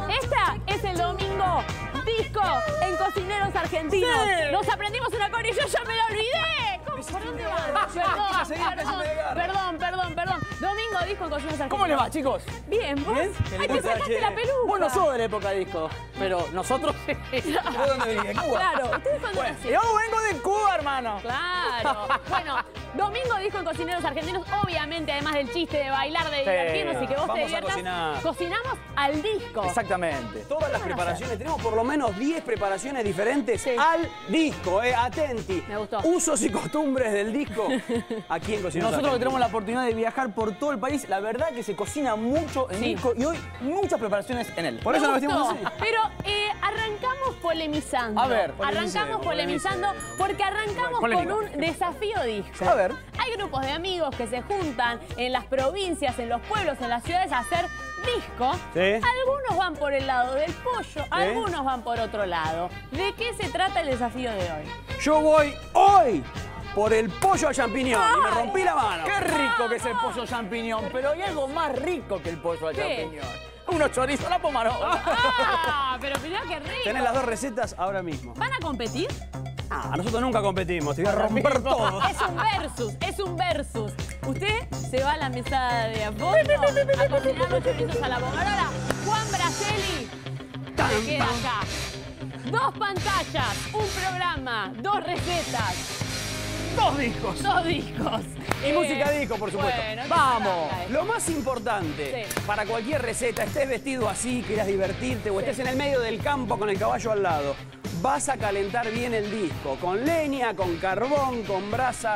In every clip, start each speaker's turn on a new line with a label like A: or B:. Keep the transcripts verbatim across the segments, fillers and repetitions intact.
A: Esta es el domingo disco en Cocineros Argentinos.
B: Sí.
A: Nos aprendimos una cosa y yo ya me la olvidé. ¿Cómo? ¿Por dónde va? Perdón, perdón, perdón, perdón, perdón. Domingo disco en Cocineros Argentinos.
B: ¿Cómo les va, chicos?
A: Bien, ¿vos?
B: ¿Bien?
A: Ay, te sacaste la peluca.
B: Vos no sos de la época disco, pero nosotros sí. ¿Vos dónde venís? ¿De Cuba?
A: Claro, ustedes cuando
B: Bueno,
A: nacieron.
B: yo vengo de Cuba, hermano.
A: Claro. Bueno, domingo disco en Cocineros Argentinos. Obviamente, además del chiste de bailar, de divertirnos y que vos
C: vamos
A: te
C: a
A: diviertas,
C: cocinar.
A: cocinamos al disco.
C: Exactamente. Todas las
A: ¿Qué van a
C: preparaciones, tenemos por lo menos diez preparaciones diferentes
A: Sí.
C: al disco, eh, atenti.
A: Me gustó.
C: Usos y costumbres del disco aquí en Cocineros
B: Nosotros que tenemos la
C: Argentinos.
B: oportunidad de viajar por todo el país, la verdad que se cocina mucho en
A: Sí.
B: disco y hoy muchas preparaciones en él. Por
A: Me
B: eso nos vestimos
A: gustó.
B: así.
A: Pero eh, arrancamos polemizando.
B: A ver,
A: Arrancamos polemizando porque arrancamos
B: Polémica.
A: con un desafío disco.
B: A ver.
A: Hay grupos de amigos que se juntan en las provincias, en los pueblos, en las ciudades a hacer disco.
C: Sí.
A: Algunos van por el lado del pollo, algunos van por otro lado. ¿De qué se trata el desafío de hoy?
C: Yo voy hoy por el pollo al champiñón y me rompí la mano.
B: Qué rico que es el pollo champiñón, pero hay algo más rico que el pollo al
A: ¿Qué?
B: champiñón. Unos chorizos a la pomarola.
A: ¡Ah! Pero mirá qué rico.
C: Tenés las dos recetas ahora mismo.
A: ¿Van a competir?
C: Ah, nosotros nunca competimos, te voy a romper todo.
A: Es un versus, es un versus. Usted se va a la mesa de apoyo a cocinar los chorizos a la pomarola. Juan Braceli se queda acá. Dos pantallas, un programa, dos recetas,
B: Dos discos.
A: dos discos.
C: Y
A: Eh,
C: música disco, por supuesto.
A: bueno, ¿qué
C: Vamos.
A: trata esto?
C: Lo más importante
A: Sí.
C: para cualquier receta, estés vestido así, quieras divertirte o estés en el medio del campo con el caballo al lado, vas a calentar bien el disco, con leña, con carbón, con brasa,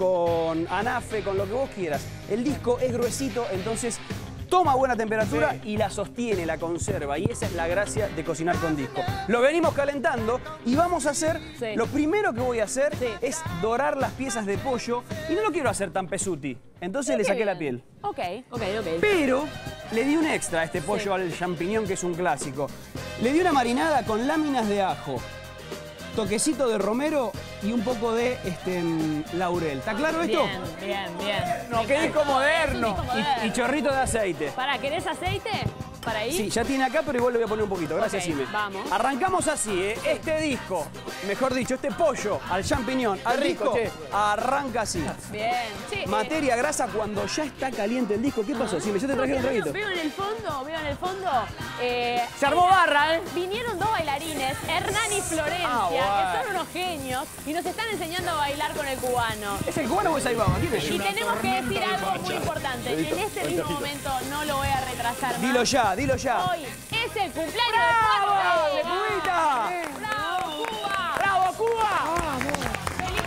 C: con anafe, con lo que vos quieras. El disco es gruesito, entonces toma buena temperatura
B: Sí.
C: y la sostiene, la conserva. Y esa es la gracia de cocinar con disco. Lo venimos calentando y vamos a hacer,
A: Sí.
C: lo primero que voy a hacer
A: Sí.
C: es dorar las piezas de pollo y no lo quiero hacer tan pesuti. Entonces le saqué la piel.
A: Ok, ok, ok.
C: Pero le di un extra a este pollo al champiñón, que es un clásico. Le di una marinada con láminas de ajo, toquecito de romero y un poco de este, mm, laurel. ¿Está claro esto?
A: Bien, bien, bien.
B: No, qué disco moderno.
A: Es un disco
C: Y, y
A: moderno.
C: chorrito de aceite.
A: ¿Para, querés aceite? ¿Para ahí?
C: Sí, ya tiene acá, pero igual le voy a poner un poquito. Gracias,
A: Ok,
C: Ime.
A: vamos.
C: Arrancamos así, ¿eh? Este disco, mejor dicho, este pollo al champiñón, al
B: rico,
C: disco,
B: che.
C: arranca así.
A: Bien. Sí, eh,
C: Materia grasa cuando ya está caliente el disco. ¿Qué pasó? Si me yo te traje un
A: Porque
C: traguito.
A: Veo en el fondo, veo en el fondo. eh,
B: Se armó barra, ¿eh?
A: Vinieron dos bailarines, Hernán y Florencia,
B: Ah, bueno.
A: que son unos genios y nos están enseñando a bailar con el cubano.
C: ¿Es el cubano o es Aibaba? ¿Quién es?
A: Y tenemos que decir algo muy importante. En este mismo momento no lo voy a retrasar más.
C: Dilo ya, dilo ya.
A: Hoy es el cumpleaños
C: ¡Bravo!
A: de
C: ¡De
A: Cuba.
C: Cubita!
A: ¡Bravo, Cuba!
B: ¡Bravo, Cuba!
A: ¡Feliz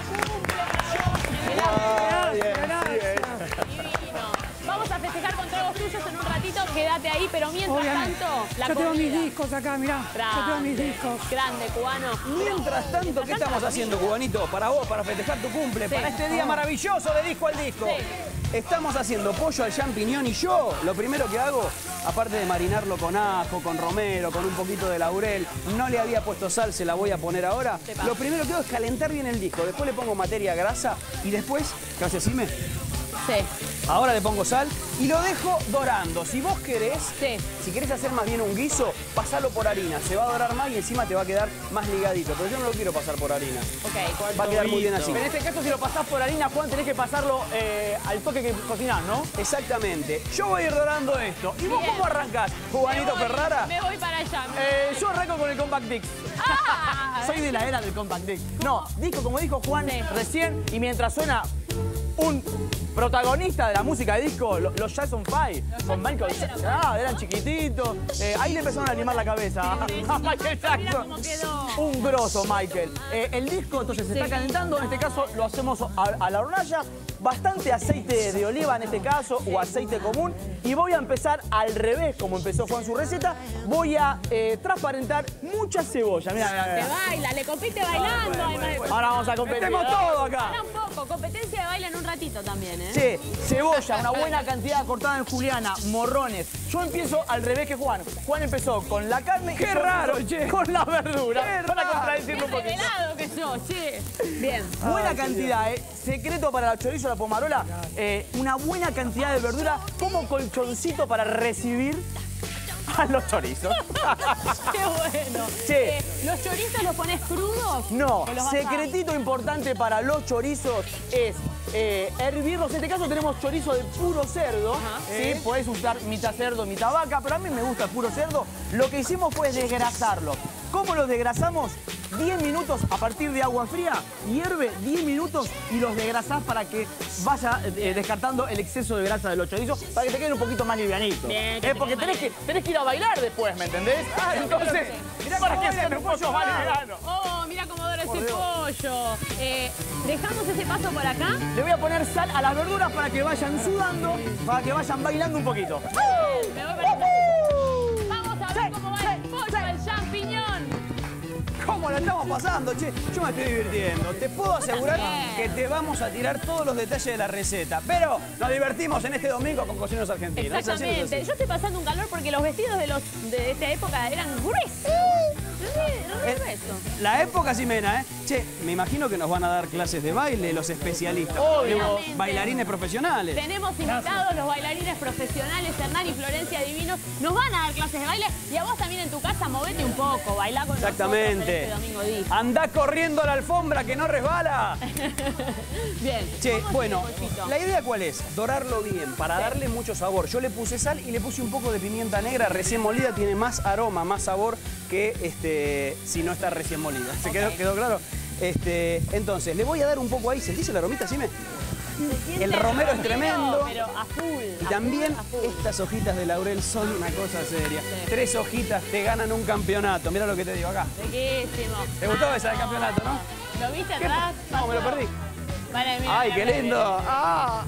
C: Ay,
A: cumple!
C: eh,
A: Divino. Vamos a festejar con tragos tuyos en un ratito, quédate ahí, pero mientras
D: Obviamente.
A: tanto, la
D: Yo tengo mis
A: comida.
D: discos acá, mirá. Yo tengo mis
A: Grande,
D: discos.
A: grande, cubano.
C: Mientras tanto, ¿qué estamos haciendo, cubanito? Para vos, para festejar tu cumple,
A: Sí.
C: para este día maravilloso de disco al disco.
A: Sí.
C: Estamos haciendo pollo al champiñón y yo lo primero que hago, aparte de marinarlo con ajo, con romero, con un poquito de laurel, no le había puesto sal, se la voy a poner ahora.
A: Sepa.
C: Lo primero que hago es calentar bien el disco, después le pongo materia grasa y después, gracias Ime,
A: Sí,
C: ahora le pongo sal y lo dejo dorando. Si vos querés,
A: sí.
C: si querés hacer más bien un guiso, pasalo por harina. Se va a dorar más y encima te va a quedar más ligadito. Pero yo no lo quiero pasar por harina.
A: Ok.
C: Va a quedar muy bien así.
B: En este caso, si lo pasás por harina, Juan, tenés que pasarlo eh, al toque que cocinás, ¿no?
C: Exactamente. Yo voy a ir dorando esto. ¿Y vos
A: Bien.
C: cómo arrancás,
A: Me
C: Juanito
A: voy,
C: Ferrara?
A: Me voy para allá. me
B: Eh, yo arranco con el Compact Disc.
A: Ah,
B: Soy de la era del Compact Disc. No, disco, como dijo Juan
A: Sí.
B: recién, y mientras suena un protagonista de la música de disco, lo- los Jackson Five, con Michael Jackson. Ah, eran chiquititos. Eh, ahí le empezaron a animar la cabeza a Michael
A: Mira
B: Jackson.
A: cómo quedó.
B: Un grosso, Michael. Eh, el disco entonces se
A: Sí.
B: está calentando, en este caso lo hacemos a, a la hornalla, bastante aceite de oliva en este caso, o aceite común, y voy a empezar al revés, como empezó Juan su receta, voy a eh, transparentar mucha cebolla. Mira, mira,
A: Te
B: mira.
A: baila, le compite bailando. además de-
B: Ahora vamos a competir.
C: Metemos todo acá.
A: Para un poco, competencia de baile en un ratito también, ¿eh?
B: Sí, cebolla, una buena cantidad cortada en juliana, morrones. Yo empiezo al revés que Juan. Juan empezó con la carne y
C: Qué
B: yo
C: raro,
B: empiezo
C: che.
B: con la verdura.
C: Qué
B: Para
C: raro.
B: contradecirlo
A: Qué
B: un poquito.
A: revelado que sos, che. Bien.
B: Buena cantidad, ¿eh? Secreto para el chorizo a la pomarola, eh, una buena cantidad de verdura como colchoncito para recibir a los chorizos.
A: ¡Qué bueno!
B: Sí.
A: Eh, ¿Los chorizos los pones crudos?
B: No,
A: ¿O los vas a-
B: secretito importante para los chorizos es eh, hervirlos. En este caso tenemos chorizo de puro cerdo.
A: Ajá.
B: ¿Sí? Podés usar mitad cerdo, mitad vaca, pero a mí me gusta el puro cerdo. Lo que hicimos fue desgrasarlo. ¿Cómo los desgrasamos? diez minutos a partir de agua fría, hierve diez minutos y los desgrasás para que vaya eh, descartando el exceso de grasa de los chorizos, para que te queden un poquito más livianitos.
A: Bien, que
B: Eh,
A: te
B: porque
A: quede
B: tenés
A: más
B: que, tenés que ir a bailar después, ¿me entendés?
A: Ah,
B: Entonces,
A: mirá
B: ¿para
A: cómo
B: qué
A: baila
B: hacer
A: tu
B: pollo
A: pollo
B: vale
A: vegano.
B: vegano?
A: Oh, mira cómo adora ese
B: Dios.
A: pollo. Eh, ¿Dejamos ese paso por acá?
B: Le voy a poner sal a las verduras para que vayan sudando, para que vayan bailando un poquito.
A: Bien, me voy para acá. Vamos a ver cómo va el pollo, el champiñón.
C: ¿Cómo la estamos pasando, che? Yo me estoy divirtiendo. Te puedo asegurar
A: también.
C: que te vamos a tirar todos los detalles de la receta. Pero nos divertimos en este domingo con Cocineros Argentinos. ¿Es así o no es
A: Exactamente.
C: así?
A: Yo estoy pasando un calor porque los vestidos de los de esta época eran gruesos. Re- re
C: Eh,
A: gruesos.
C: La época Ximena, ¿eh? Che, me imagino que nos van a dar clases de baile los especialistas.
A: Obviamente.
C: Los bailarines profesionales.
A: Tenemos invitados los bailarines profesionales, Hernán y Florencia Divinos. Nos van a dar clases de baile y a vos también en tu casa movete un poco, bailá con
C: Exactamente.
A: nosotros en este domingo disco.
C: Andá corriendo a la alfombra que no resbala.
A: Bien.
C: Che,
A: ¿Cómo
C: bueno,
A: sigue, Polchito?
C: la idea cuál es, dorarlo bien, para darle mucho sabor. Yo le puse sal y le puse un poco de pimienta negra recién molida, tiene más aroma, más sabor que este, si no está recién molida. ¿Se quedó,
A: Ok.
C: quedó claro? Este, entonces, le voy a dar un poco ahí, ¿sentís el aromita, Sime?
A: Se siente
C: el romero es tremendo.
A: Pero a full.
C: Y
A: a
C: también
A: full, a full.
C: estas hojitas de laurel son una cosa seria.
A: Sí.
C: Tres hojitas te ganan un campeonato. Mira lo que te digo acá.
A: Riquísimo.
C: ¿Te gustó
A: Vamos.
C: esa del campeonato, no?
A: ¿Lo viste
C: ¿Qué?
A: atrás?
C: No, me lo
A: Pasó.
C: perdí.
A: Vale, mira,
C: ¡Ay,
A: mira,
C: qué
A: mira,
C: lindo!
A: mira.
C: ¡Ah!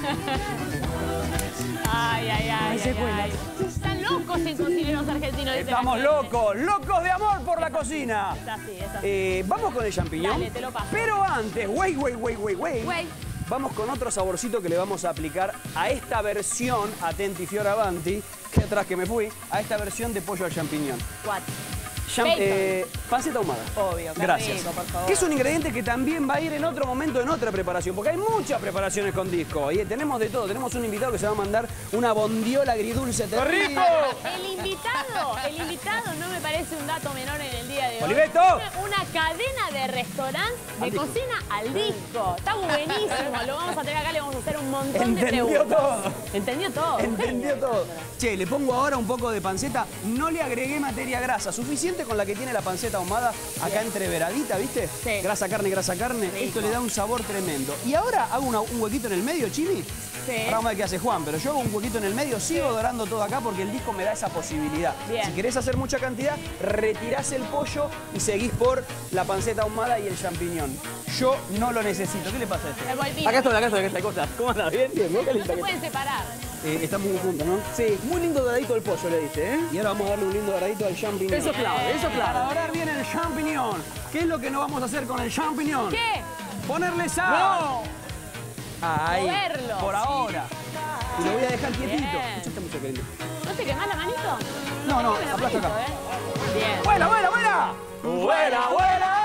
A: Ay, ay, ay.
C: se
A: ay,
C: cuela.
A: ay. Están locos en Cocineros Argentinos. dice
C: Estamos
A: la gente.
C: locos, locos de amor por la cocina.
A: Es así, es así.
C: Eh, vamos con el champiñón.
A: Dale, te lo paso.
C: Pero antes, wait, wait, wait, wait, wait.
A: Güey.
C: Vamos con otro saborcito que le vamos a aplicar a esta versión, atenti fioravanti, que atrás que me fui, a esta versión de pollo al champiñón.
A: Cuatro.
C: Cham-
A: Bacon.
C: eh, panceta ahumada.
A: Obvio, qué
C: Gracias.
A: rico, por favor.
C: Que es un ingrediente que también va a ir en otro momento, en otra preparación, porque hay muchas preparaciones con disco. Y tenemos de todo. Tenemos un invitado que se va a mandar una bondiola agridulce terrible.
B: rico!
A: El invitado, el invitado no me parece un dato menor en el día de hoy.
C: ¡Oliveto!
A: Una, una cadena de restaurantes de
C: Al disco.
A: cocina al disco. Está buenísimo. Lo vamos a tener acá, le vamos a hacer un montón
C: Entendió
A: de preguntas.
C: todo.
A: Entendió todo.
C: Entendió todo. Che, le pongo ahora un poco de panceta. No le agregué materia grasa. Suficiente con la que tiene la panceta ahumada acá entreveradita, ¿viste?
A: Sí.
C: Grasa, carne, grasa, carne.
A: Rico.
C: Esto le da un sabor tremendo. Y ahora hago una- un huequito en el medio, Chili.
A: Sí.
C: Ahora vamos a ver qué hace Juan, pero yo hago un huequito en el medio, sigo dorando todo acá porque el disco me da esa posibilidad.
A: Bien.
C: Si querés hacer mucha cantidad, retirás el pollo y seguís por la panceta ahumada y el champiñón. Yo no lo necesito. ¿Qué le pasa a esto?
A: El volpino.
B: Acá estoy, acá estoy, acá estoy, cosas. ¿Cómo andas? ¿Bien? Bien, bien, qué
A: No
B: linda
A: se
B: que
A: pueden separar.
C: Eh, estamos muy juntos, ¿no?
B: Sí, muy lindo doradito el pollo, le dice, ¿eh?
C: Y ahora vamos a darle un lindo doradito al champiñón.
B: Eso es clave, eso es
C: Para
B: clave.
C: dorar bien el champiñón. ¿Qué es lo que no vamos a hacer con el champiñón?
A: ¿Qué?
C: Ponerle sal.
B: ¡No!
C: Ahí.
A: Moverlo.
C: Por ahora. Y lo voy a dejar quietito.
A: Bien.
C: Escucha esta música, querido.
A: ¿No te quemás la manito?
C: No, no,
A: te quemes la
C: aplasta acá.
A: manito, ¿eh? Bien.
C: ¡Buena, buena, buena! ¡Buena, buena!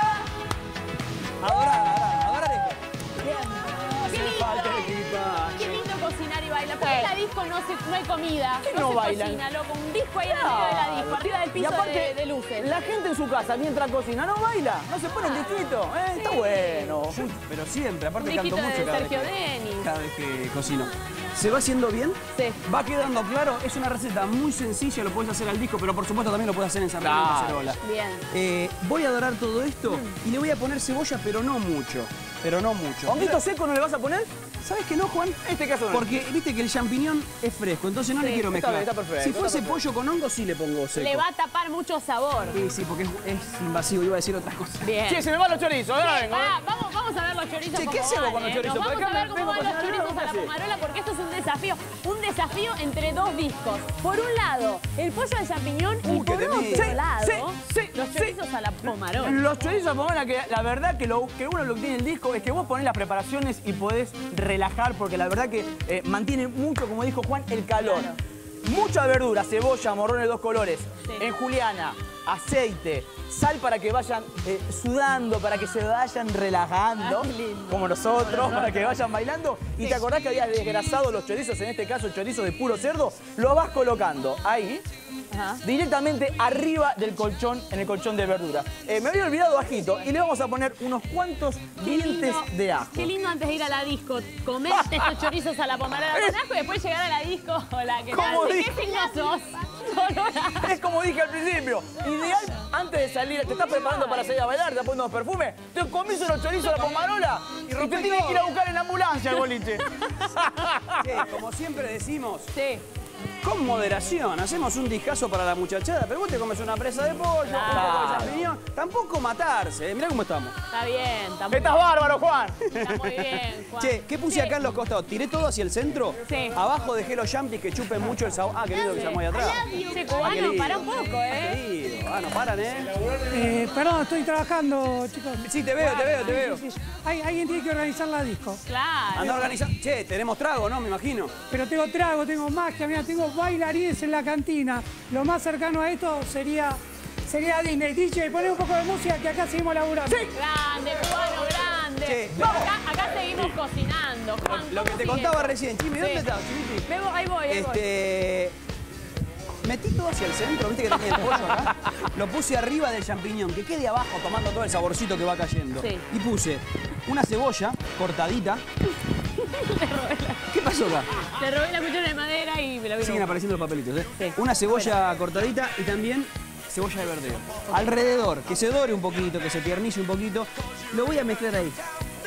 C: Adorar, adorar, adorar esto.
A: Qué
C: Me falta el
A: lindo.
C: equipaje.
A: Qué lindo cocinar y bailar. Porque en la disco no, se, no hay comida.
B: ¿Qué
A: no,
B: no
A: se
B: bailan?
A: cocina, loco. Un disco ahí en el medio de la disco. Arriba del
B: Y
A: piso
B: aparte,
A: de, de luces.
B: la gente en su casa, mientras cocina, no baila, no se pone un disquito, ¿eh? Está
A: Sí.
B: bueno.
C: Uy, pero siempre, aparte
A: Un
C: canto
A: disquito
C: mucho
A: de
C: cada vez,
A: Sergio
C: que,
A: Denis.
C: cada vez que cocino. ¿Se va haciendo bien?
A: Sí.
C: Va quedando claro, es una receta muy sencilla, lo puedes hacer al disco, pero por supuesto también lo puedes hacer en sartén o en
B: Claro.
C: cacerola.
A: Bien.
C: Eh, voy a dorar todo esto y le voy a poner cebolla, pero no mucho. Pero no mucho.
B: ¿Honguito seco no le vas a poner?
C: ¿Sabes que no, Juan?
B: En este caso no.
C: Porque viste que el champiñón es fresco, entonces no
A: Sí,
C: le quiero
B: está
C: mezclar.
B: bien, está perfecto,
C: si
B: está
C: fuese
B: perfecto.
C: pollo con hongo, sí le pongo seco.
A: Le va a tapar mucho sabor.
C: Sí, sí, porque es, es invasivo, iba a decir otras cosas.
A: Bien.
B: Che, se me van los chorizos, ahora vengo.
A: Pará,
B: ¿eh?
A: vamos, vamos a ver los chorizos.
C: Che,
A: cómo
C: ¿qué hacemos
A: van,
C: con los
A: eh?
C: chorizos?
A: Nos
C: Porque
A: vamos a
C: acá
A: ver
C: me
A: cómo
C: vengo
A: van los
C: cocinando,
A: chorizos a la
C: ¿qué haces?
A: pomarola porque esto es un desafío. Un desafío entre dos discos. Por un lado, el pollo al champiñón y
C: Uh, qué
A: por
C: temita.
A: otro
B: Sí,
A: lado,
B: sí, sí,
A: los
B: sí.
A: chorizos a la pomarola.
B: Los chorizos, Pomona, que la verdad que, lo, que uno lo que tiene el disco es que vos ponés las preparaciones y podés relajar, porque la verdad que eh, mantiene mucho, como dijo Juan, el calor.
A: Claro.
B: Mucha verdura, cebolla, morrones de dos colores,
A: Sí.
B: en juliana, aceite, sal para que vayan eh, sudando, para que se vayan relajando,
A: Ay, lindo.
B: como nosotros, para que vayan bailando. Y te acordás que habías desgrasado los chorizos, en este caso el chorizo de puro cerdo, lo vas colocando ahí.
A: Ajá.
B: directamente arriba del colchón, en el colchón de verdura. Eh, me había olvidado ajito y le vamos a poner unos cuantos dientes de ajo.
A: Qué lindo antes de ir a la disco, comerte estos chorizos a la pomarada con ajo y después llegar a la disco. Hola, ¿qué tal?
B: ¿Cómo
A: ¿De
B: dije?
A: qué signo sos? Colorado.
B: Es como dije al principio, ideal antes de salir, te estás preparando para salir a bailar, te estás poniendo perfume, te comís unos chorizos a la pomarola y te tienes que ir a buscar en ambulancia el boliche.
C: Sí, como siempre decimos,
A: Sí.
C: con moderación. Hacemos un discazo para la muchachada, pero vos te comes una presa de pollo,
A: Claro.
C: un poco de champiñón. Tampoco matarse, ¿eh? Mirá cómo estamos.
A: Está bien, está muy,
B: Estás bárbaro, Juan.
A: está muy bien, Juan.
C: Che, ¿qué puse
A: Sí.
C: acá en los costados? Tiré todo hacia el centro.
A: Sí.
C: Abajo dejé los champis que chupen mucho el sabor. Ah, qué lindo que se ahí atrás.
A: Che,
C: Ah, qué
A: cubano,
C: lindo.
A: para un poco, ¿eh?
C: Querido. Ah, no paran, ¿eh?
D: Eh, perdón, estoy trabajando, chicos.
C: Sí, te veo, te veo, te veo.
D: Sí, sí. Hay- alguien tiene que organizar la disco.
A: Claro.
C: Anda organizando. Che, tenemos trago, ¿no? Me imagino.
D: Pero tengo trago, tengo magia, mira, tengo bailarines en la cantina. Lo más cercano a esto sería, sería Disney. D J, poné un poco de música que acá seguimos laburando.
A: Grande, cubano, grande.
C: Sí.
A: Acá, acá seguimos cocinando. Juan,
C: Lo que
A: ¿cómo
C: te
A: sigue
C: contaba
A: esto?
C: recién. Chimi, ¿dónde
A: Sí.
C: estás, Chimi?
A: Me voy, ahí voy, ahí voy.
C: Este. Metí todo hacia el centro, viste que tenía el pollo acá. Lo puse arriba del champiñón, que quede abajo tomando todo el saborcito que va cayendo.
A: Sí.
C: Y puse una cebolla cortadita. ¿Qué pasó acá?
A: Te robé la cuchara de madera y me la vi.
C: Siguen apareciendo los papelitos, ¿eh?
A: Sí.
C: Una cebolla cortadita y también cebolla de verdeo. Alrededor, que se dore un poquito, que se tiernice un poquito. Lo voy a mezclar ahí.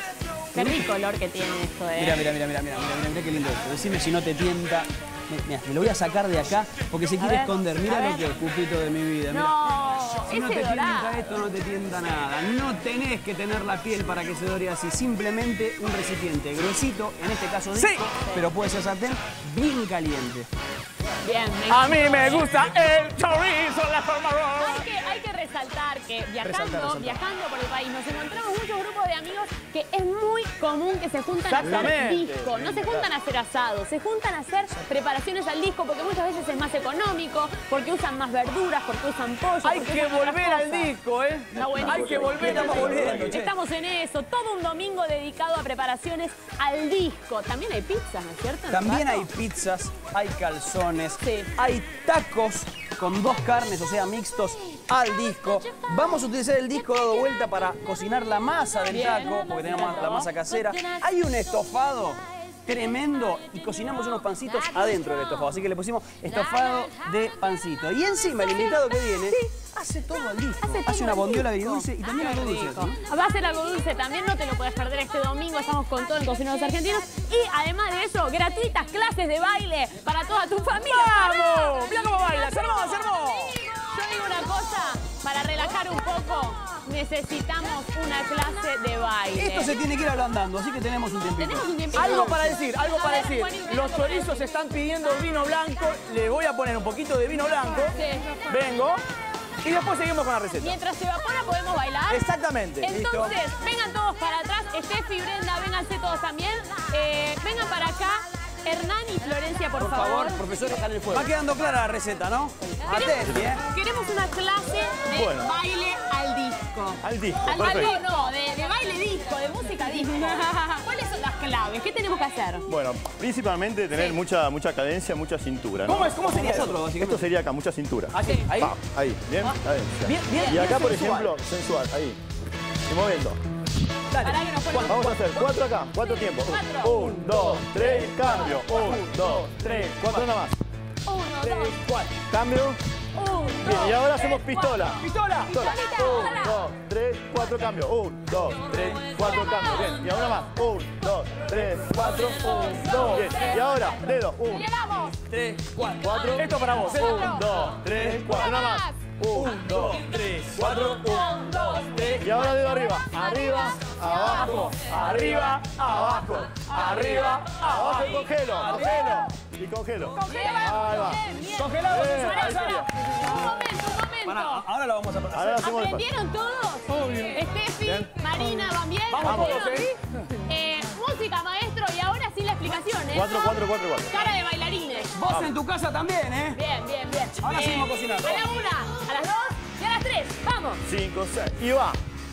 A: Qué rico olor que tiene esto, ¿eh?
C: Mira, mira, mira, mira, mira, mira, mira qué lindo esto. Decime si no te tienta. Mira, me lo voy a sacar de acá porque se quiere
A: ver,
C: esconder.
A: a
C: Mira
A: ver.
C: lo que es, pupito de mi vida. Mira.
A: No,
C: Si no te
A: ese
C: tienta
A: dorado.
C: esto, no te tienta nada. No tenés que tener la piel para que se dore así. Simplemente un recipiente gruesito, en este caso disco,
B: Sí.
C: pero puede ser sartén, bien caliente.
A: Bien, me
B: A mí me gusta el chorizo, la pomarola.
A: Hay que, hay que resaltar que viajando,
C: Resaltar, resaltar.
A: viajando por el país nos encontramos muchos grupos de amigos que es muy común que se juntan a hacer
B: Exactamente.
A: disco. No se juntan a hacer asados, se juntan a hacer preparaciones al disco porque muchas veces es más económico, porque usan más verduras, porque usan pollo.
B: Hay
A: porque
B: que
A: usan otras
B: volver al
A: cosas.
B: disco, ¿eh?
A: Está buenísimo.
B: Hay que volver,
C: Estamos
B: al
C: volviendo,
B: disco.
C: che.
A: Estamos en eso, todo un domingo dedicado a preparaciones al disco. También hay pizzas, ¿no es cierto?
C: También
A: Rato?
C: hay pizzas, hay calzones,
A: Sí.
C: hay tacos con dos carnes, o sea, mixtos al disco. Vamos a utilizar el disco dado vuelta para cocinar la masa del
A: Bien.
C: taco, porque tenemos la masa casera. Hay un estofado tremendo y cocinamos unos pancitos adentro del estofado. Así que le pusimos estofado de pancito. Y encima el invitado que viene hace todo al disco.
A: Hace
C: Hace,
A: todo
C: una
A: al
C: bondiola
A: disco.
C: agridulce y también algo dulce.
A: Rico.
C: ¿no?
A: Va a ser algo dulce también, no te lo puedes perder este domingo. Estamos con todo en Cocineros Argentinos. Y además de eso, gratuitas clases de baile para toda tu familia.
B: ¡Vamos! Mira cómo baila, se armó, se armó.
A: Yo digo una cosa, para relajar un poco, necesitamos una clase de baile.
C: Esto se tiene que ir ablandando, así que tenemos un tiempito.
A: Tenemos un tiempito.
B: Algo para decir, algo
A: A
B: para
A: ver,
B: decir.
A: Juanín, ven
B: Los
A: acá para
B: chorizos
A: decir.
B: están pidiendo vino blanco. Le voy a poner un poquito de vino blanco.
A: Sí.
B: Vengo. Y después seguimos con la receta.
A: Mientras se evapora podemos bailar.
B: Exactamente.
A: Entonces, vengan todos para atrás. Steffi y Brenda, vénganse todos también. Eh, vengan para acá. Hernán y Florencia, por,
C: Por favor, profesor,
B: Dejar el fuego.
C: va quedando clara la receta, ¿no? Atenti, ¿eh?
A: Queremos una clase de
E: Bueno.
A: baile al disco.
E: Al disco,
A: Al
E: perfecto.
A: baile no, de, de baile disco, de música disco. ¿Cuáles son las claves? ¿Qué tenemos que hacer?
E: Bueno, principalmente tener
A: Sí.
E: mucha, mucha cadencia, mucha cintura, ¿no?
B: ¿Cómo es? ¿Cómo sería
C: Nosotros,
B: eso?
C: básicamente.
E: Esto sería acá, mucha cintura.
B: Así, ahí.
E: Pa, ahí, bien, cadencia.
B: Bien, bien,
E: y acá,
B: bien
E: por
B: sensual.
E: ejemplo, sensual, ahí. Y moviendo.
B: Dale.
A: Pará que nos ponemos-
E: Vamos a hacer cuatro acá, cuatro tiempos.
A: Cuatro.
E: Un, dos, tres, cambio. Un, dos, tres, cuatro nada más.
A: Uno,
B: Tres,
A: dos,
B: cuatro.
E: Cambio.
A: uno,
E: Bien, y ahora
A: dos,
E: hacemos
A: tres,
E: pistola.
A: cuatro.
B: ¡Pistola!
E: Pistola.
A: Pistolita,
E: Un,
A: hola.
E: dos, tres, cuatro, cambio. Un, dos, tres, cuatro, cambio. Bien, y ahora más. Un, dos, tres, cuatro, un, dos. Bien, y ahora, dedo. Un,
A: Llevamos.
B: Tres, cuatro.
E: cuatro.
B: Esto para vos. ¿eh?
E: Un, dos, tres, cuatro, nada más. Un, dos, tres, cuatro, un, dos, tres. Y ahora dedo arriba. Arriba, abajo, arriba, abajo, arriba, abajo y congelo, congelo. Y congelo. Ahí va.
A: Bien, bien.
B: Congelado.
E: Bien,
A: Pará,
E: ahí
A: pará.
E: salió.
A: Un momento, un
C: Pará,
A: momento.
C: ahora lo vamos a hacer.
E: Ahora hacemos el paso.
A: ¿Aprendieron todos? Obvio. Steffi,
E: Bien.
A: Marina, ¿van bien?
B: Vamos todos, ¿eh?
A: Eh, música, maestro, y ahora sí la explicación, ¿eh?
E: Cuatro, cuatro, cuatro, cuatro.
A: Cara de bailarines.
C: Vos en tu casa también, ¿eh?
A: Bien, bien, bien.
C: Ahora
A: Eh,
C: seguimos cocinando.
A: A la una, a las dos y a las tres. Vamos.
E: Cinco, seis. Y va.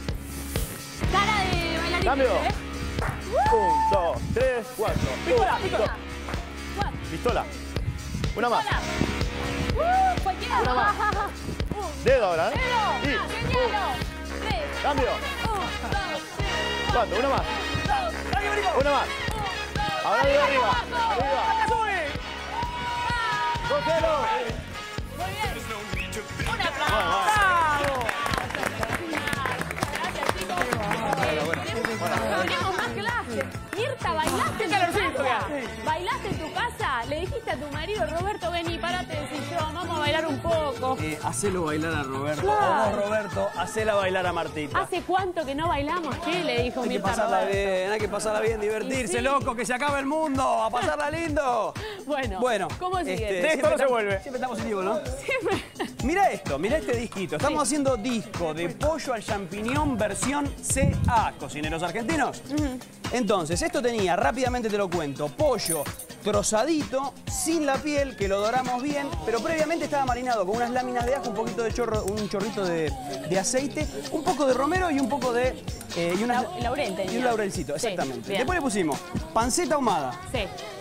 A: Cara de bailarines,
E: Cambio.
A: ¿eh?
E: Un, dos, tres, cuatro.
B: Pistola,
E: Un,
B: pistola.
E: dos.
A: Cuatro.
E: Pistola. Una más.
A: Hola. Uh, cualquiera.
E: Una más.
A: Un,
E: Dedo ahora, ¿eh?
A: Dedo.
E: Y,
A: Ah, señalo. Tres.
E: Cambio.
A: Un, dos, tres.
E: ¿Cuánto? Una más.
A: Dos.
E: Una más. Ahora dedo arriba. Arriba. Cógelo.
A: Muy bien. Un aplauso. Gracias, chicos. Eh, tenemos más clases. Mirta, ¿bailaste en tu casa? ¿Bailaste en tu casa? Le dijiste a tu marido, Roberto, vení, parate del sillón, vamos a bailar un poco.
C: Eh, hacelo bailar a Roberto.
A: Claro.
C: O vos, Roberto, hacela bailar a Martita.
A: ¿Hace cuánto que no bailamos? ¿Qué le dijo
C: Hay que
A: Mirta a
C: pasarla
A: Roberto?
C: bien, hay que pasarla bien, divertirse,
A: Y sí.
C: loco, que se acabe el mundo, a pasarla lindo.
A: Bueno,
C: Bueno,
A: ¿cómo sigue?
C: este,
B: De esto
C: siempre
B: no se
C: estamos-
B: vuelve.
C: Siempre estamos en vivo, ¿no?
A: Siempre.
C: Mira esto, mira este disquito. Estamos
A: Sí.
C: haciendo disco de pollo al champiñón versión C A, cocineros argentinos. Entonces, esto tenía, rápidamente te lo cuento, pollo trozadito, sin la piel, que lo doramos bien, pero previamente estaba marinado con unas láminas de ajo, un poquito de chorro, un chorrito de, de aceite, un poco de romero y un poco de... eh, y, unas-
A: Lau- laurel tenía.
C: y un laurelcito,
A: Sí,
C: exactamente.
A: bien.
C: Después le pusimos panceta ahumada.
A: Sí,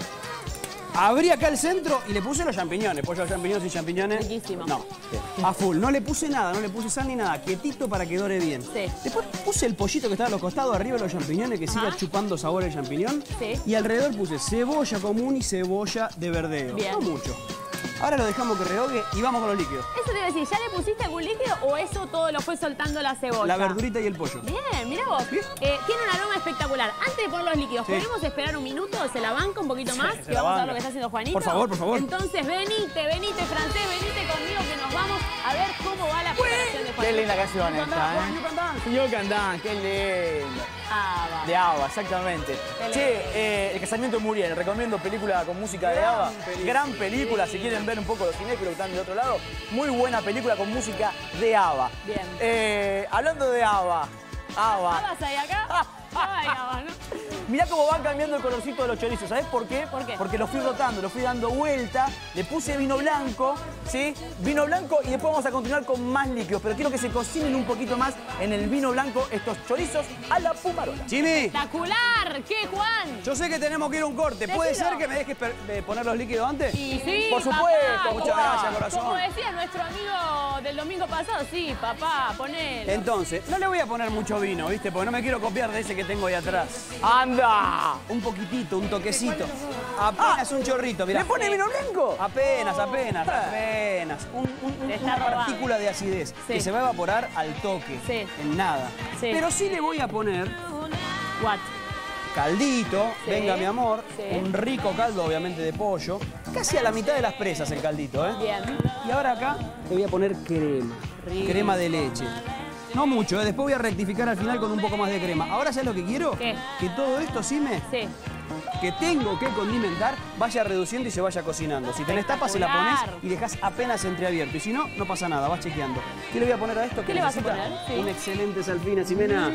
C: Abrí acá el centro y le puse los champiñones. Pollo al champiñón sin champiñones.
A: Riquísimo.
C: No, a full. No le puse nada, no le puse sal ni nada. Quietito para que dore bien.
A: Sí.
C: Después puse el pollito que estaba a los costados, arriba de los champiñones, que siga
A: Ajá.
C: chupando sabor el champiñón.
A: Sí.
C: Y alrededor puse cebolla común y cebolla de verdeo.
A: Bien.
C: No mucho. Ahora lo dejamos que rehogue y vamos con los líquidos.
A: eso te iba a decir, ¿ya le pusiste algún líquido o eso todo lo fue soltando la cebolla?
C: La verdurita y el pollo.
A: Bien, mira vos.
C: Bien.
A: Eh, tiene un aroma espectacular. Antes de poner los líquidos,
C: Sí.
A: ¿podemos esperar un minuto? ¿Se la banca un poquito más?
C: se
A: Que
C: la
A: vamos a ver
C: banca.
A: lo que está haciendo Juanito.
C: Por favor, por favor.
A: Entonces, venite, venite, francés, venite conmigo que nos vamos a ver cómo va la preparación de Juanito.
B: Qué linda canción esta, ¿eh? Señor Candán, qué lindo.
A: Ah, va.
B: De ABBA, exactamente.
A: Qué
B: Che,
A: lindo.
B: eh, El casamiento de Muriel, recomiendo película con música de ABBA. Gran película, si quieren ver un poco los cinéfilos que están del otro lado. Muy buena película con música de ABBA.
A: Bien.
B: Eh, hablando de ABBA, ABBA.
A: ¿Habas ahí acá? Ay, Abba, ¿no?
B: Mirá cómo van cambiando el colorcito de los chorizos, ¿sabés por qué?
A: ¿Por qué?
B: Porque los fui rotando, los fui dando vuelta, le puse vino blanco, ¿sí? Vino blanco y después vamos a continuar con más líquidos, pero quiero que se cocinen un poquito más en el vino blanco estos chorizos a la pumarola.
C: Jimmy,
A: ¡Espectacular! ¿Qué, Juan?
C: yo sé que tenemos que ir a un corte. ¿Puede
A: Decilo.
C: ser que me dejes per- eh, poner los líquidos antes?
A: Y sí,
B: Por
A: papá,
B: supuesto,
A: como-
C: muchas gracias, corazón.
A: Como decía nuestro amigo del domingo pasado, sí, papá, ponelo.
C: Entonces, no le voy a poner mucho vino, ¿viste? Porque no me quiero copiar de ese que tengo ahí atrás.
B: ¡Anda!
C: Un poquitito, un toquecito. Apenas un chorrito, mirá.
B: ¿Le pone vino blanco?
C: Apenas, apenas, apenas. Un- un- un-
A: Te está
C: una
A: robando.
C: partícula de acidez
A: Sí.
C: que se va a evaporar al toque.
A: Sí.
C: En nada.
A: Sí.
C: Pero sí le voy a poner
A: What?
C: caldito,
A: Sí.
C: venga mi amor,
A: Sí.
C: un rico caldo obviamente de pollo, casi a la mitad de las presas el caldito, ¿eh?
A: Bien.
C: Y ahora acá le voy a poner crema,
A: Rico.
C: crema de leche. No mucho, ¿eh? Después voy a rectificar al final con un poco más de crema. Ahora, ¿sabes lo que quiero?
A: ¿Qué?
C: Que todo esto, Sime,
A: Sí.
C: que tengo que condimentar, vaya reduciendo y se vaya cocinando. Si tenés tapas, se la pones
A: Espectacular.
C: y dejás apenas entreabierto. Y si no, no pasa nada, vas chequeando. ¿Qué le voy a poner a esto?
A: ¿Qué
C: Que
A: le vas a
C: necesita
A: poner? Sí.
C: una excelente salpina, Ximena.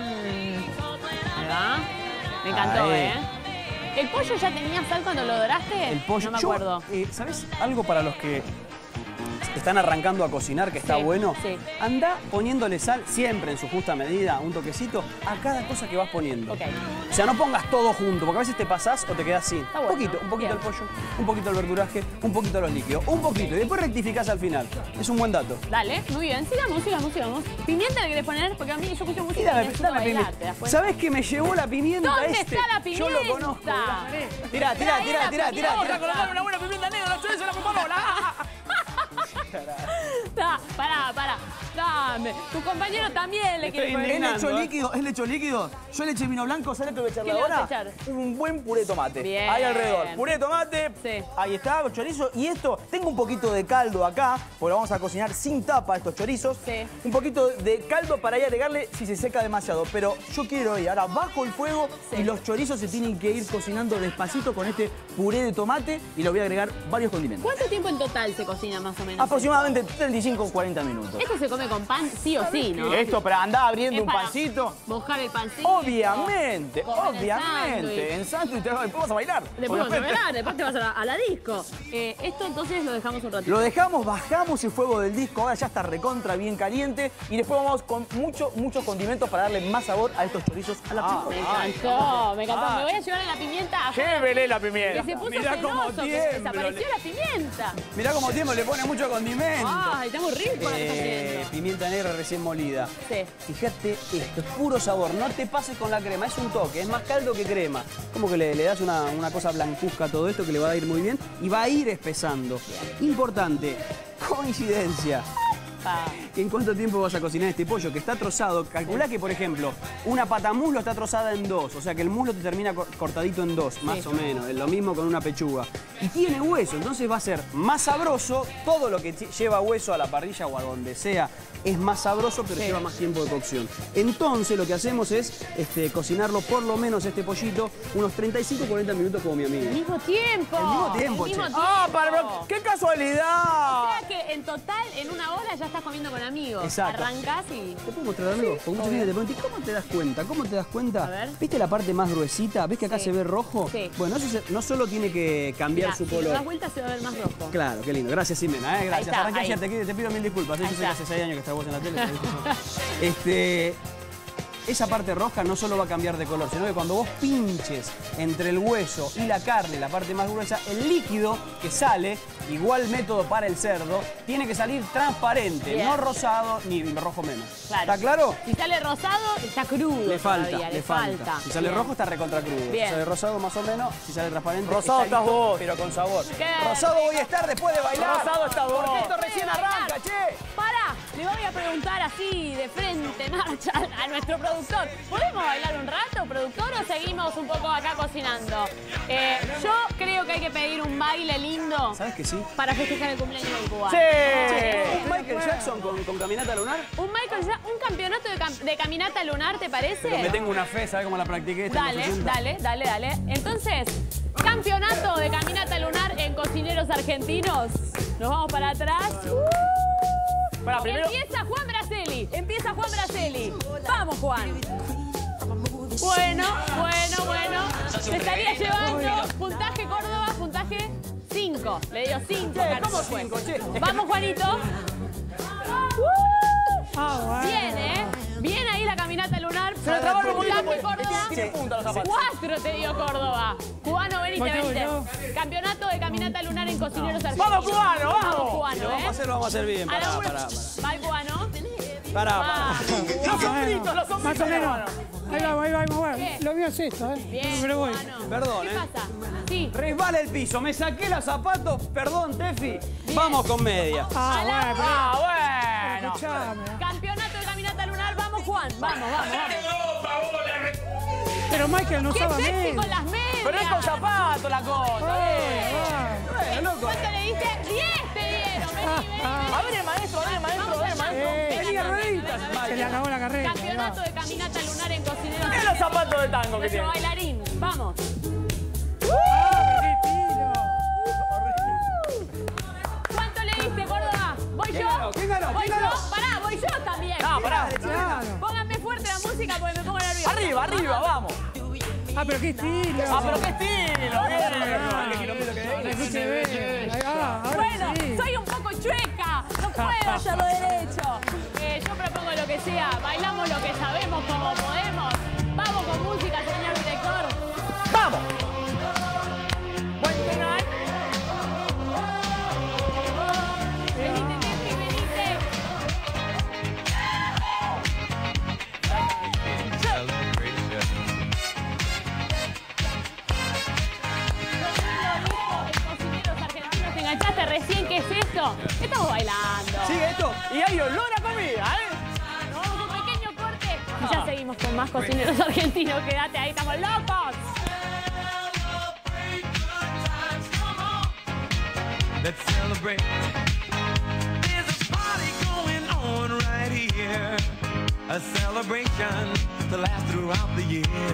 A: Ahí va. Me encantó,
C: Ahí.
A: ¿eh? ¿El pollo ya tenía sal cuando lo doraste?
C: El pollo.
A: No me
C: Yo,
A: acuerdo.
C: eh, ¿sabes algo para los que están arrancando a cocinar que está
A: Sí,
C: bueno?
A: sí.
C: Anda poniéndole sal, siempre en su justa medida, un toquecito, a cada cosa que vas poniendo.
A: Ok.
C: O sea, no pongas todo junto, porque a veces te pasás o te quedás sin.
A: Está bueno.
C: Un poquito, un poquito
A: Bien.
C: el pollo, un poquito el verduraje, un poquito los líquidos, un poquito. Y después rectificás al final. Es un buen dato.
A: Dale, muy bien. Sigamos, sigamos, sigamos. ¿Pimienta le querés poner? Porque a mí yo escucho música y
C: Dame,
A: necesito
C: dame
A: bailar,
C: pimienta.
A: ¿te das cuenta?
C: ¿Sabés que me llevó la pimienta
A: ¿Dónde
C: este?
A: está la pimienta?
C: Yo lo conozco. Tirá, tirá, tirá,
A: Traela,
C: tirá, tirá.
A: Vamos a
C: tirá.
A: colocar
B: una buena pimienta negra, los chorizos a la pumarola.
A: Da, pará, pará. Dame. Tu compañero también le
C: Estoy
A: quiere poner.
B: ¿Es
C: indignando.
B: lecho
C: ¿eh?
B: líquido? ¿Es lecho líquido? Yo le eché vino blanco, ¿sabes lo que voy a echarle
A: ¿Qué le vas
B: ahora?
A: a echar?
B: Un buen puré de tomate.
A: Bien.
B: Ahí alrededor. Puré de tomate.
A: Sí.
B: Ahí está, con chorizo. Y esto, tengo un poquito de caldo acá, porque vamos a cocinar sin tapa estos chorizos.
A: Sí.
B: Un poquito de caldo para ahí agregarle si se seca demasiado. Pero yo quiero ir ahora bajo el fuego
A: Sí.
B: y los chorizos se tienen que ir cocinando despacito con este puré de tomate y le voy a agregar varios condimentos.
A: ¿Cuánto tiempo en total se cocina más o menos?
B: Aproximadamente treinta y cinco a cuarenta minutos.
A: ¿Esto se come con pan? pan sí o sí, ¿no?
B: Esto para andar abriendo
A: Es
B: un
A: para
B: pancito.
A: Mojar el pancito.
B: Obviamente,
A: comer el
B: obviamente. En sándwich después vas a bailar.
A: Después vas a
B: obviamente.
A: bailar, después te vas a la, a la disco. Eh, esto entonces lo dejamos un ratito.
B: Lo dejamos, bajamos el fuego del disco, ahora ya está recontra bien caliente y después vamos con mucho, mucho condimento para darle más sabor a estos chorizos a la
A: Ah,
B: pizza.
A: me encantó, me encantó. Me voy a llevar a la pimienta.
B: Llévele la
A: Que
B: pimienta.
A: se puso
C: Mirá cómo
A: celoso, que
C: tiembla,
A: desapareció la pimienta.
C: Mirá cómo tiempo le pone mucho condimento.
A: Ay, está muy rico lo que está
C: Eh,
A: haciendo.
C: pimienta negra recién molida.
A: Sí.
C: Fíjate esto, es puro sabor, no te pases con la crema, es un toque, es más caldo que crema. Como que le, le das una, una cosa blancuzca a todo esto que le va a ir muy bien y va a ir espesando. Importante, coincidencia.
A: Pa.
C: ¿En cuánto tiempo vas a cocinar este pollo? Que está trozado. Calculá que, por ejemplo, una pata muslo está trozada en dos. O sea que el muslo te termina cor- cortadito en dos, más o menos. Es lo mismo con una pechuga. Y tiene hueso, entonces va a ser más sabroso. Todo lo que t- lleva hueso a la parrilla o a donde sea es más sabroso, pero lleva más tiempo de cocción. Entonces lo que hacemos es este, cocinarlo por lo menos este pollito unos treinta y cinco a cuarenta minutos como mi amigo.
A: Al mismo tiempo.
C: Al mismo tiempo,
A: Al mismo
C: che.
B: ¡Ah,
A: tiempo.
B: para, qué
A: O
B: casualidad!
A: sea que en total, en una hora ya estás comiendo con amigos.
C: Exacto.
A: Arrancás y...
C: ¿Te puedo mostrar algo? Porque mucha gente te pregunta, ¿y cómo te das cuenta? ¿Cómo te das cuenta?
A: A ver.
C: ¿Viste la parte más gruesita? ¿Ves que acá
A: Sí.
C: se ve rojo?
A: Sí.
C: Bueno, eso se- no solo tiene que cambiar
A: Mirá,
C: su
A: si lo das
C: color.
A: vuelta se va a ver más rojo.
C: Claro, qué lindo. Gracias, Ximena. ¿eh? Gracias.
A: está,
C: Arranqué
A: ahí.
C: ayer, te, te pido mil disculpas. ¿eh?
A: Ahí
C: Yo sé que
A: está.
C: hace seis años que estás vos en la tele. este... Esa parte roja no solo va a cambiar de color, sino que cuando vos pinches entre el hueso y la carne, la parte más gruesa, el líquido que sale, igual método para el cerdo, tiene que salir transparente,
A: Bien.
C: no rosado ni rojo menos.
A: Claro.
C: ¿Está claro?
A: Si sale rosado, está crudo.
C: Le falta,
A: todavía,
C: le falta. Si sale
A: Bien.
C: rojo está recontra crudo.
A: Bien.
C: Si sale rosado más o menos, si sale transparente.
B: Rosado
C: está
B: estás
C: listo,
B: vos.
C: pero con sabor.
A: Qué
C: Rosado
A: rico.
C: voy a estar después de bailar.
B: Rosado estás vos.
C: Porque esto recién arranca, che.
A: Pará, le voy a preguntar así, de frente, en marcha, a nuestro productor. ¿Podemos bailar un rato, productor, o seguimos un poco acá cocinando? Eh, yo creo que hay que pedir un baile lindo
C: ¿Sabes que sí?
A: para festejar el cumpleaños del cubano.
B: ¡Sí!
C: ¿Un Michael Jackson con, con caminata lunar?
A: Un Michael Jackson, un campeonato de, cam- de caminata lunar, ¿te parece?
C: Pero me tengo una fe, ¿sabes cómo la practiqué? esta en los
A: Dale,
C: sesenta?
A: dale, dale, dale. Entonces, campeonato de caminata lunar en cocineros argentinos. Nos vamos para atrás.
B: Para, primero,
A: Empieza Juan Braceli. Empieza Juan Braceli. Vamos, Juan. Bueno, bueno, bueno. Se estaría llevando puntaje Córdoba, puntaje cinco. Le dio cinco.
C: ¿Cómo cinco, che?
A: Vamos, Juanito.
D: Ah, bueno.
A: Bien, ¿eh? Bien ahí la caminata lunar.
B: se le trabaron un poquito
A: Puntaje
B: porque
A: Córdoba.
B: tiene punta los zapatos.
A: Cuatro te dio Córdoba. Cubano, venite,
D: Voy yo,
A: venite.
D: yo.
A: Campeonato de caminata lunar en cocineros argentinos.
B: ¡Vamos, cubano, vamos!
A: Vamos,
C: Si
A: cubano,
C: lo vamos a
A: ¿eh?
C: hacer, lo vamos a hacer bien.
A: A la
C: Pará,
A: una.
C: pará,
A: Va el cubano.
C: pará. Pará,
A: Va.
C: pará.
B: Los sombritos, los
D: Más o
B: sombritos,
D: menos.
B: hermano.
D: Ahí va, ahí va, ahí va. Bueno,
A: Bien.
D: lo mío es esto, ¿eh?
A: Bien,
D: Pero voy.
A: cubano.
C: Perdón,
A: ¿Qué
C: ¿eh?
A: pasa? Sí.
C: Resbala el piso, me saqué los zapatos, perdón, Tefi. Vamos con media.
D: Ah,
A: A la
D: bueno, pero
B: Ah, bueno.
D: escuchame.
A: Campeonato de caminata lunar. Vamos, Juan. Vamos, vamos, vamos.
D: Pero Michael no
A: ¡Qué
D: sabe
A: sexy
D: medio.
A: con las medias!
B: Pero es con zapatos la cosa. eh.
C: Bueno, loco.
A: ¿Cuánto le diste? ¡Diez te dieron! Vení, vení, vení.
B: A ver el maestro, a ver el maestro, a ver el maestro.
D: Eh,
A: Venga,
C: Tenía
A: venga,
C: rueditas,
A: venga.
D: Se le acabó la carrera. ahí va.
A: Campeonato de caminata lunar en cocineros.
B: Mirá los zapatos de tango que
A: Nuestro
B: tiene.
A: bailarín. Vamos.
D: Ah, qué tiro.
A: ¿Cuánto le diste, Córdoba? ¿Voy
C: ¿Quién
A: yo?
C: ganó? ¿Quién ganó?
A: ¿Voy
C: ¿Quién
A: yo?
C: ganó?
A: Pará, voy yo también.
B: Ah, pará.
D: Claro.
A: Pónganme fuerte la música porque me pongo nerviosa.
B: Arriba, arriba, vamos.
D: Ah, pero qué estilo.
B: Ah, pero qué estilo, bien.
D: Se escuche bien. Ahí va, ahora
A: Bueno,
D: sí.
A: soy un poco chueca, no puedo hacerlo derecho. Eh, yo propongo lo que sea, bailamos lo que sabemos, como podemos. Vamos con música, señor director.
B: ¡Vamos!
A: Buen final. Venite, Tefi, venite. Cocineros argentinos, ¿te enganchaste recién? ¿Qué es esto? ¿Qué estamos bailando?
C: ¿Sigue esto?
B: Y hay olor a comida, ¿eh?
A: Nos vamos a un pequeño corte y ya seguimos con más cocineros argentinos. Quédate ahí, estamos locos.
F: Let's celebrate. There's a party going on right here. A celebration to last throughout the year.